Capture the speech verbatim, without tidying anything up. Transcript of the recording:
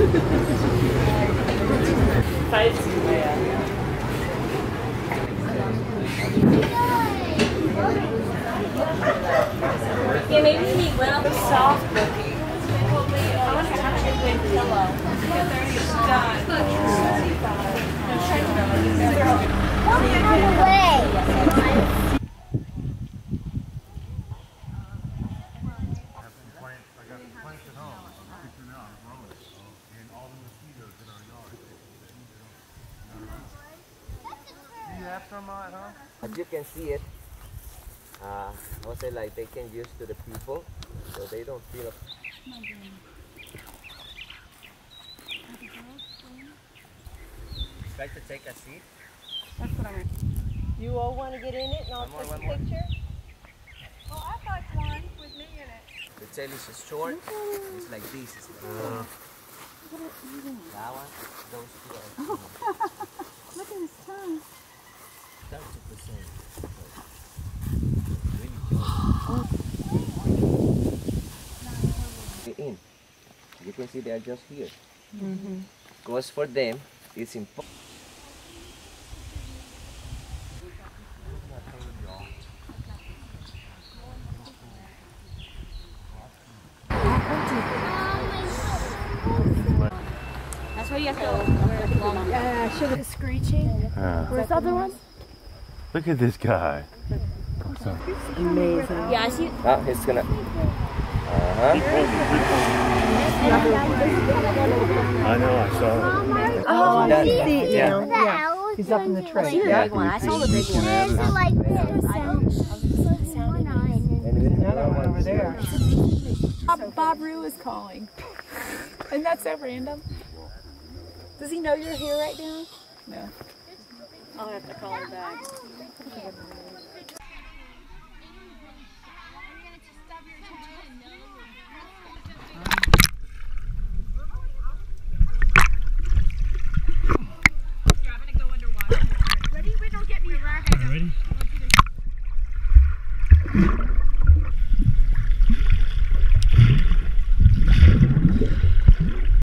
Yeah, maybe we need one of the soft cookies. I want to touch it with pillow. As you can see it, uh, I say like they can use to the people, so they don't feel. Try to take a seat. That's what I meant. You all want to get in it and I'll take a picture? Oh, I'd like one with me in it. The tail is short. It's like this. It's like uh, that one. Those two are. Oh. Look at his tongue. thirty percent. In. You can see they are just here. Mm-hmm. Because for them, it's important. That's why you have to wear long. Yeah, should have screeching. Uh, Where's the other one? look at this guy. Amazing. Yeah, I see. Ah, he's gonna. Uh-huh. I know, I saw it. Oh, I That- see it yeah. now. Yeah. He's up in the I tray. see the Yeah. big one. I saw the big one. There's like another one over there. Bob, Bob Rue is calling. And that's so random. Does he know you're here right now? No. I'll have to call her back. Ready?